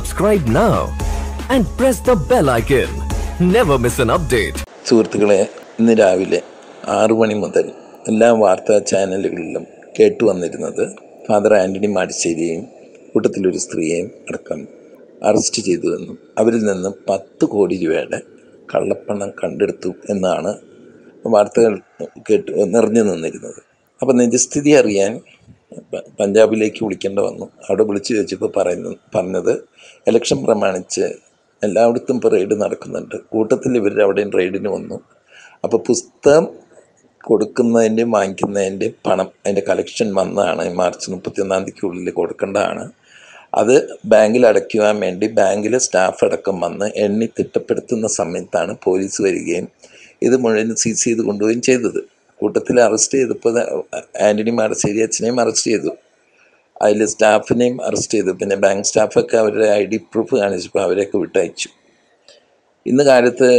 Subscribe now and press the bell icon. Never miss an update. സുഹൃത്തുക്കളെ, ഇന്ന് രാവിലെ 6 മണി മുതൽ എല്ലാ വാർത്താ ചാനലുകളിലും കേട്ടുവന്നിരുന്നത് ഫാദർ ആൻ്റണി മാടിശ്ശേരിയെയും കൂട്ടത്തിലൊരു സ്ത്രീയെയും അടക്കം അറസ്റ്റ് ചെയ്തുവെന്നും അവരിൽ നിന്നും 10 കോടി രൂപയുടെ കള്ളപ്പണം കണ്ടെടുത്തു എന്നാണ് വാർത്തകൾ നിറഞ്ഞു നിന്നിരുന്നത്. അപ്പോൾ നിജസ്ഥിതി അറിയാൻ പഞ്ചാബിലേക്ക് വിളിക്കേണ്ട വന്നു. അവിടെ വിളിച്ചു ചോദിച്ചപ്പോൾ പറഞ്ഞത് ഇലക്ഷൻ പ്രമാണിച്ച് എല്ലായിടത്തും ഇപ്പോൾ റെയ്ഡ് നടക്കുന്നുണ്ട്. കൂട്ടത്തിൽ ഇവർ അവിടെയും റെയ്ഡിന് വന്നു. അപ്പോൾ പുസ്തകം കൊടുക്കുന്നതിൻ്റെയും വാങ്ങിക്കുന്നതിൻ്റെയും പണം അതിൻ്റെ കളക്ഷൻ വന്നതാണ്. മാർച്ച് 31 തീയതിക്കുള്ളിൽ കൊടുക്കേണ്ടതാണ്. അത് ബാങ്കിൽ അടയ്ക്കുവാൻ വേണ്ടി ബാങ്കിലെ സ്റ്റാഫ് അടക്കം വന്ന് എണ്ണി തിട്ടപ്പെടുത്തുന്ന സമയത്താണ് പോലീസ് വരികയും ഇത് മുഴുവൻ സീസ് ചെയ്ത് കൊണ്ടുപോവുകയും ചെയ്തത്. കൂട്ടത്തിൽ അറസ്റ്റ് ചെയ്തപ്പോൾ ആൻ്റണി മാടശ്ശേരി അച്ഛനെയും അറസ്റ്റ് ചെയ്തു, അതിൽ സ്റ്റാഫിനെയും അറസ്റ്റ് ചെയ്തു. പിന്നെ ബാങ്ക് സ്റ്റാഫൊക്കെ അവരുടെ ID പ്രൂഫ് കാണിച്ചപ്പോൾ അവരെയൊക്കെ വിട്ടയച്ചു. ഇന്ന് കാലത്ത്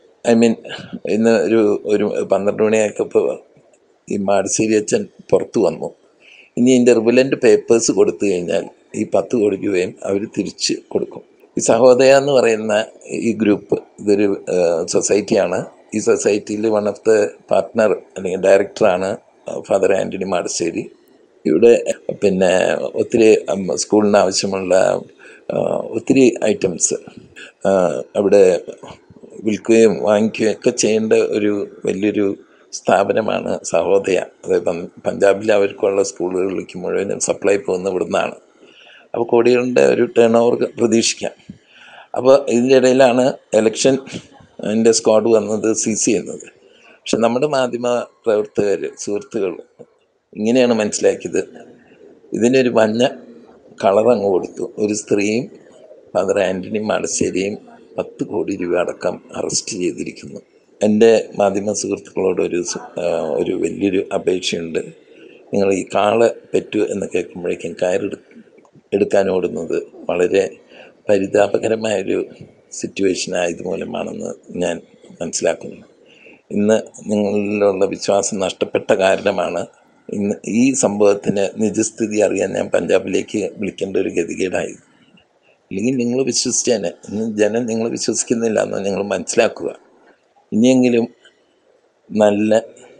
ഇന്ന് ഒരു 12 മണിയായപ്പോൾ ഈ മാടശ്ശേരി അച്ഛൻ പുറത്തു വന്നു. ഇനി ഇതിൻ്റെ റിവലൻ്റ് പേപ്പേഴ്സ് കൊടുത്തു കഴിഞ്ഞാൽ ഈ 10 കോടി രൂപയും അവർ തിരിച്ച് കൊടുക്കും. ഈ സഹോദയ എന്ന് പറയുന്ന ഈ ഗ്രൂപ്പ് ഇതൊരു സൊസൈറ്റിയാണ്. ഈ സൊസൈറ്റിയിൽ വൺ ഓഫ് ദ പാർട്ട്ണർ അല്ലെങ്കിൽ ഡയറക്ടറാണ് ഫാദർ ആൻ്റണി മാടശ്ശേരി. ഇവിടെ പിന്നെ ഒത്തിരി സ്കൂളിന് ആവശ്യമുള്ള ഒത്തിരി ഐറ്റംസ് അവിടെ വിൽക്കുകയും വാങ്ങിക്കുകയും ഒക്കെ ചെയ്യേണ്ട ഒരു വലിയൊരു സ്ഥാപനമാണ് സഹോദയ. അതായത് പഞ്ചാബിൽ അവർക്കുള്ള സ്കൂളുകളിലേക്ക് മുഴുവനും സപ്ലൈ പോകുന്ന ഇവിടുന്നാണ്. അപ്പോൾ കോടികളുടെ ഒരു ടേൺ ഓവർ പ്രതീക്ഷിക്കാം. അപ്പോൾ ഇതിൻ്റെ ഇടയിലാണ് ഇലക്ഷൻ അതിൻ്റെ സ്ക്വാഡ് വന്നത് സീസ് ചെയ്യുന്നത്. പക്ഷെ നമ്മുടെ മാധ്യമ പ്രവർത്തകർ സുഹൃത്തുക്കൾ ഇങ്ങനെയാണ് മനസ്സിലാക്കിയത്. ഇതിനൊരു മഞ്ഞ കളറങ്ങ് കൊടുത്തു. ഒരു സ്ത്രീയും ഫാദർ ആൻ്റണി മാടശ്ശേരിയും 10 കോടി രൂപ അടക്കം അറസ്റ്റ് ചെയ്തിരിക്കുന്നു. എൻ്റെ മാധ്യമ സുഹൃത്തുക്കളോട് ഒരു വലിയൊരു അപേക്ഷയുണ്ട്. നിങ്ങൾ ഈ കാള പെറ്റു എന്ന് കേൾക്കുമ്പോഴേക്കും എടുക്കാൻ ഓടുന്നത് വളരെ പരിതാപകരമായൊരു സിറ്റുവേഷൻ ആയതുമൂലമാണെന്ന് ഞാൻ മനസ്സിലാക്കുന്നു. ഇന്ന് നിങ്ങളിലുള്ള വിശ്വാസം നഷ്ടപ്പെട്ട കാരണമാണ് ഇന്ന് ഈ സംഭവത്തിന് നിജസ്ഥിതി അറിയാൻ ഞാൻ പഞ്ചാബിലേക്ക് വിളിക്കേണ്ട ഒരു ഗതികേടായത്. അല്ലെങ്കിൽ നിങ്ങൾ വിശ്വസിച്ചേനെ. ഇന്ന് ജനം നിങ്ങൾ വിശ്വസിക്കുന്നില്ല എന്ന് നിങ്ങൾ മനസ്സിലാക്കുക. ഇനിയെങ്കിലും നല്ല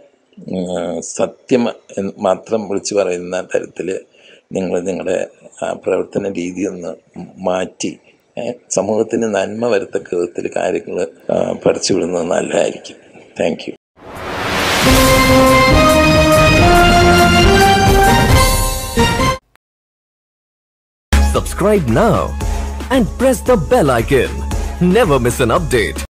സത്യം മാത്രം വിളിച്ചു പറയുന്ന തരത്തിൽ നിങ്ങളുടെ പ്രവർത്തന രീതിയൊന്ന് മാറ്റി സമൂഹത്തിന് നന്മ വരത്തക്ക വിധത്തിൽ കാര്യങ്ങൾ പഠിച്ചുവിടുന്നത് നല്ലതായിരിക്കും. Thank you. Subscribe now and press the bell icon. Never miss an update.